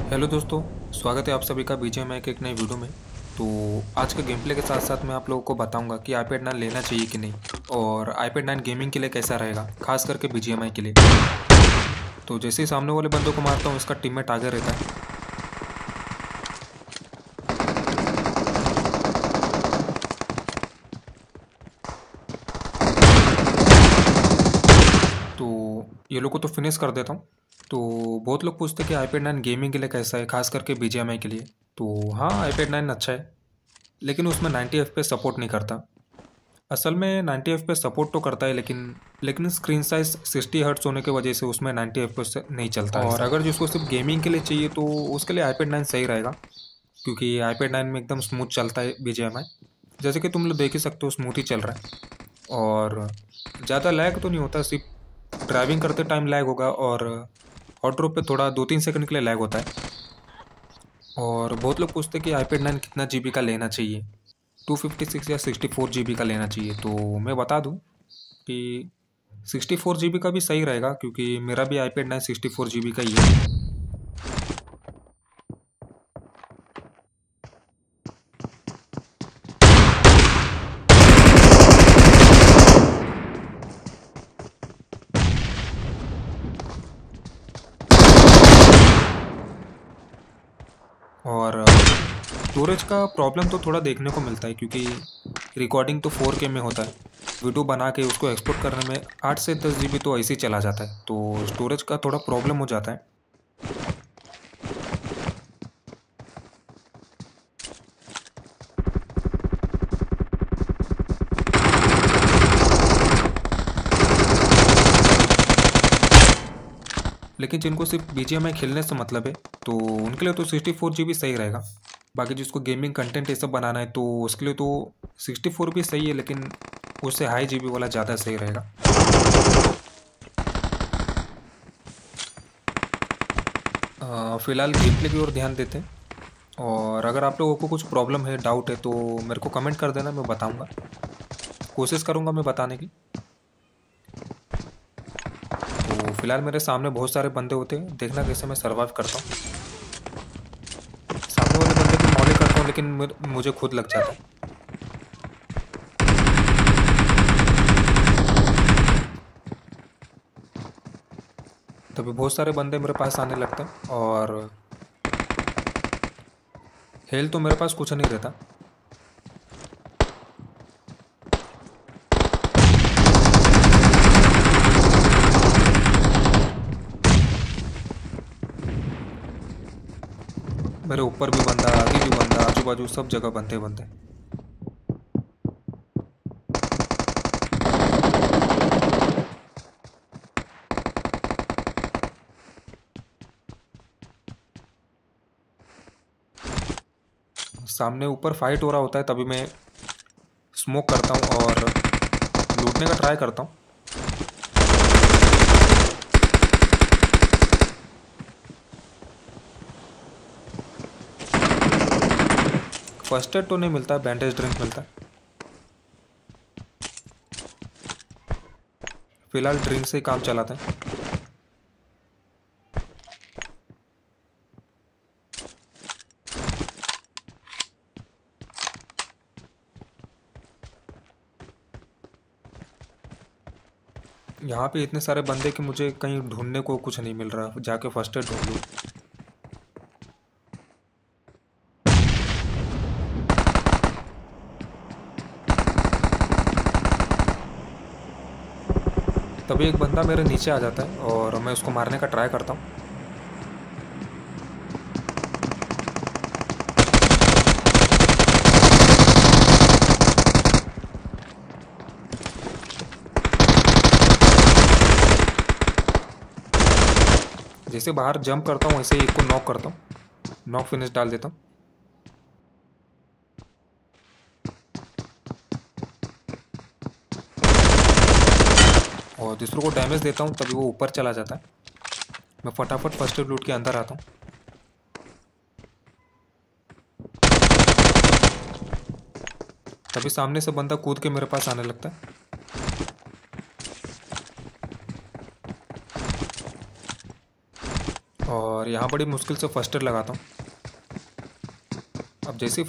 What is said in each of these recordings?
Hello दोस्तों, स्वागत है आप सभी का बीजीएमआई के एक नई वीडियो में। तो आज के गेम प्ले के साथ साथ मैं आप लोगों को बताऊंगा कि आईपैड 9 लेना चाहिए कि नहीं, और आईपैड 9 गेमिंग के लिए कैसा रहेगा, खास करके बीजीएमआई के लिए। तो जैसे ही सामने वाले बंदों को मारता हूँ, इसका टीममेट आगे रहता है। तो ये लोग को तो फिनिश कर देता हूँ। तो बहुत लोग पूछते हैं कि आईपैड 9 गेमिंग के लिए कैसा है, खास करके बीजीएमआई के लिए। तो हाँ, आईपैड 9 अच्छा है, लेकिन उसमें 90 FPS सपोर्ट नहीं करता। असल में 90 FPS सपोर्ट तो करता है, लेकिन स्क्रीन साइज 60 हर्ट्स होने की वजह से उसमें 90 FPS नहीं चलता है। और अगर जिसको सिर्फ गेमिंग के लिए चाहिए तो उसके लिए आईपैड 9 सही रहेगा, क्योंकि आईपैड 9 में एकदम स्मूथ चलता है बीजीएमआई। जैसे कि तुम लोग देख ही सकते हो, स्मूथ ही चल रहा है। और ज़्यादा लैग तो नहीं होता, सिर्फ ड्राइविंग करते टाइम लैग होगा, और हॉट ड्रॉप पे थोड़ा 2-3 सेकंड के लिए लैग होता है। और बहुत लोग पूछते हैं कि आईपैड 9 कितना जीबी का लेना चाहिए, 256 या 64 जीबी का लेना चाहिए। तो मैं बता दूं कि 64 जीबी का भी सही रहेगा, क्योंकि मेरा भी आईपैड 9 64 जीबी का ही है। और स्टोरेज का प्रॉब्लम तो थोड़ा देखने को मिलता है, क्योंकि रिकॉर्डिंग तो 4K में होता है। वीडियो बना के उसको एक्सपोर्ट करने में 8 से 10 जीबी तो ऐसे ही चला जाता है, तो स्टोरेज का थोड़ा प्रॉब्लम हो जाता है। लेकिन जिनको सिर्फ बीजीएमआई खेलने से मतलब है, तो उनके लिए तो 64 जीबी सही रहेगा। बाकी जिसको गेमिंग कंटेंट ये सब बनाना है, तो उसके लिए तो 64 भी सही है, लेकिन उससे हाई जीबी वाला ज़्यादा सही रहेगा। फ़िलहाल गेम प्ले की ओर ध्यान देते हैं। और अगर आप लोगों को कुछ प्रॉब्लम है, डाउट है, तो मेरे को कमेंट कर देना, मैं बताऊंगा, कोशिश करूंगा मैं बताने की। तो फिलहाल मेरे सामने बहुत सारे बंदे होते हैं, देखना कैसे मैं सर्वाइव करता हूँ। सामने वाले बंदे को मॉली करता हूँ, लेकिन मुझे खुद लग जाता है। तभी बहुत सारे बंदे मेरे पास आने लगते हैं, और हेल तो मेरे पास कुछ नहीं रहता। मेरे ऊपर भी बंदा, आगे भी बंदा, आजू बाजू सब जगह बंदे बंदे। सामने ऊपर फाइट हो रहा होता है, तभी मैं स्मोक करता हूँ और लूटने का ट्राई करता हूँ। फर्स्ट एड तो नहीं मिलता, बैंडेज ड्रिंक मिलता है। फिलहाल ड्रिंक से ही काम चलाते हैं। यहाँ पे इतने सारे बंदे कि मुझे कहीं ढूंढने को कुछ नहीं मिल रहा, जाके फर्स्ट एड ढूंढ लूँ। तभी एक बंदा मेरे नीचे आ जाता है, और मैं उसको मारने का ट्राई करता हूँ। जैसे बाहर जंप करता हूँ, वैसे ही एक को नॉक करता हूँ, नॉक फिनिश डाल देता हूँ। और दूसरों को डैमेज देता हूँ, तभी वो ऊपर चला जाता है। मैं फटाफट फर्स्ट एड लूट के अंदर आता हूँ। तभी सामने से बंदा कूद के मेरे पास आने लगता है। और यहाँ बड़ी मुश्किल से फर्स्ट एड लगाता हूँ। अब जैसे ही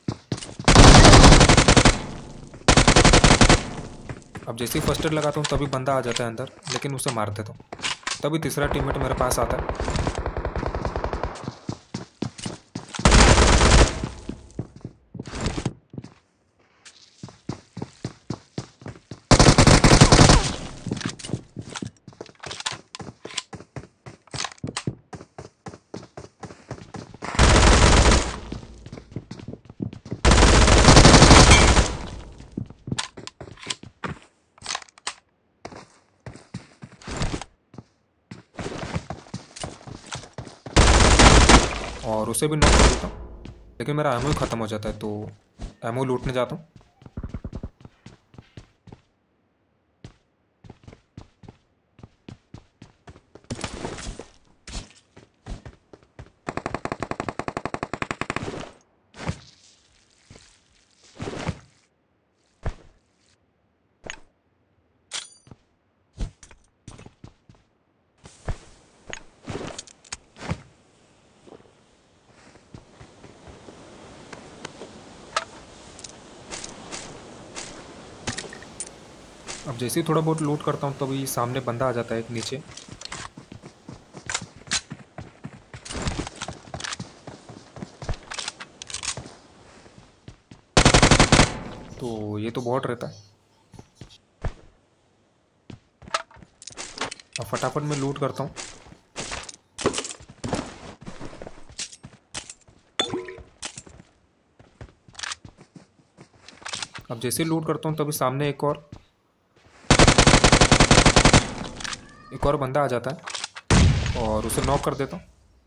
फर्स्ट एड लगाता हूँ तभी बंदा आ जाता है अंदर, लेकिन उसे मार देता हूँ। तभी तीसरा टीममेट मेरे पास आता है। और उसे भी नॉक कर देता हूँ, लेकिन मेरा एमओ ख़त्म हो जाता है, तो एमओ लूटने जाता हूँ। अब जैसे ही थोड़ा बहुत लूट करता हूँ तभी सामने बंदा आ जाता है एक नीचे। तो ये तो बहुत रहता है। अब फटाफट मैं लूट करता हूँ। अब जैसे ही लूट करता हूँ तभी सामने एक और बंदा आ जाता है और उसे नॉक कर देता हूँ।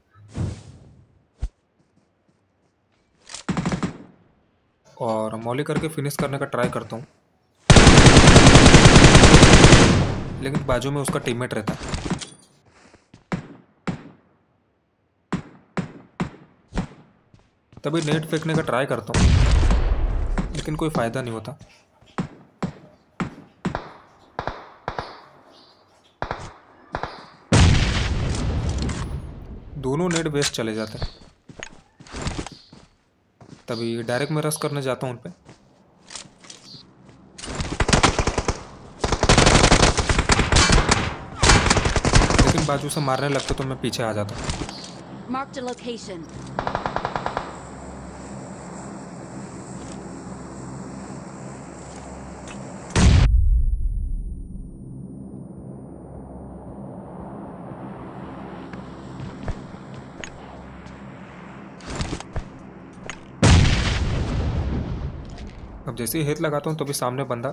और मॉली करके फिनिश करने का ट्राई करता हूँ, लेकिन बाजू में उसका टीममेट रहता है। तभी नेट फेंकने का ट्राई करता हूँ, लेकिन कोई फ़ायदा नहीं होता। दोनों नेट वेस्ट चले जाते हैं। तभी डायरेक्ट मैं रश करने जाता हूँ उन पे, लेकिन बाजू से मारने लगते तो मैं पीछे आ जाता हूँ। Marked a location. अब जैसे ही हेड लगाता हूँ तभी सामने बंदा।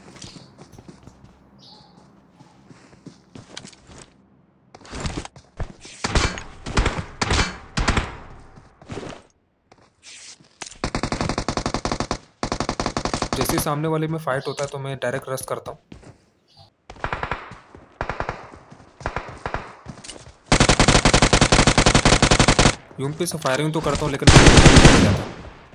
जैसे ही सामने वाले में फाइट होता है तो मैं डायरेक्ट रश करता हूँ। यूएमपी से फायरिंग तो करता हूँ, लेकिन नहीं जाता।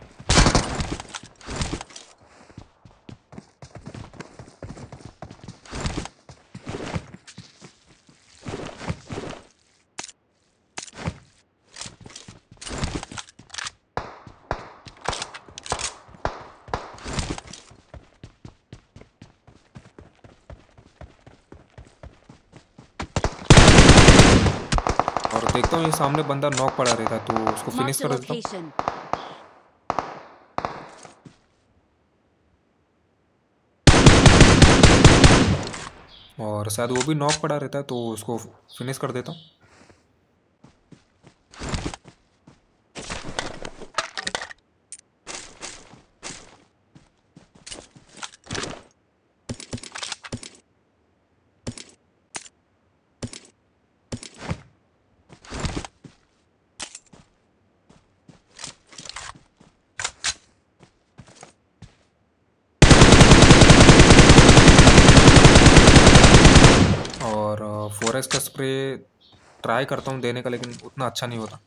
और देखता हूँ ये सामने बंदा नॉक पड़ा रहता है, तो उसको फिनिश Marked a कर देता हूँ। location. और शायद वो भी नॉक पड़ा रहता है, तो उसको फिनिश कर देता हूँ। और 4x का स्प्रे ट्राई करता हूँ देने का, लेकिन उतना अच्छा नहीं होता।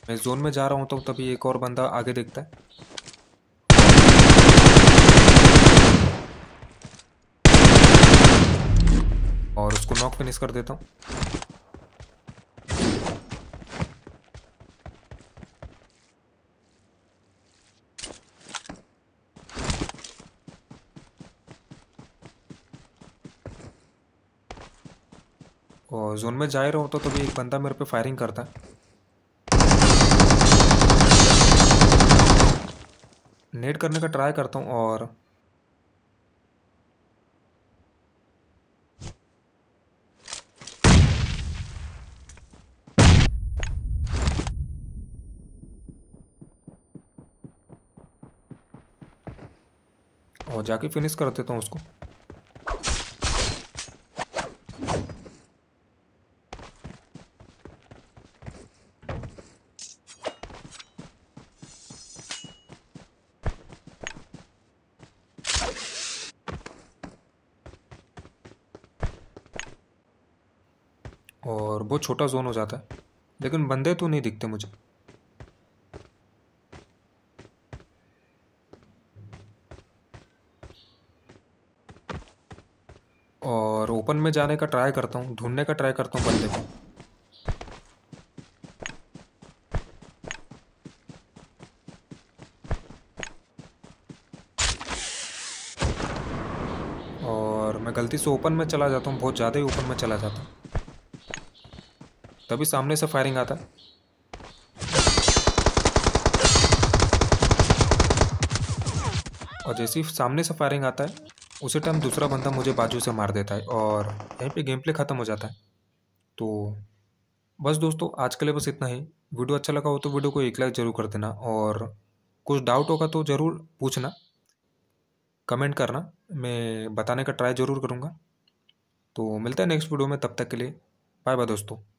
मैं जोन में जा रहा हूँ तो तभी एक और बंदा आगे दिखता है। और उसको नॉक फिनिश कर देता हूँ। और जोन में जा ही रहा हूँ तो तभी एक बंदा मेरे पे फायरिंग करता है। नेट करने का ट्राई करता हूँ और जाके फिनिश कर देता हूँ उसको। और बहुत छोटा जोन हो जाता है, लेकिन बंदे तो नहीं दिखते मुझे। और ओपन में जाने का ट्राई करता हूँ, ढूंढने का ट्राई करता हूँ बंदे को। और मैं गलती से ओपन में चला जाता हूँ, बहुत ज़्यादा ही ओपन में चला जाता हूँ। तभी सामने से फायरिंग आता है। और जैसे ही सामने से फायरिंग आता है उसी टाइम दूसरा बंदा मुझे बाजू से मार देता है और यहीं पे गेम प्ले ख़त्म हो जाता है। तो बस दोस्तों, आज के लिए बस इतना ही। वीडियो अच्छा लगा हो तो वीडियो को एक लाइक ज़रूर कर देना, और कुछ डाउट होगा तो ज़रूर पूछना, कमेंट करना, मैं बताने का ट्राई ज़रूर करूँगा। तो मिलता है नेक्स्ट वीडियो में, तब तक के लिए बाय बाय दोस्तों।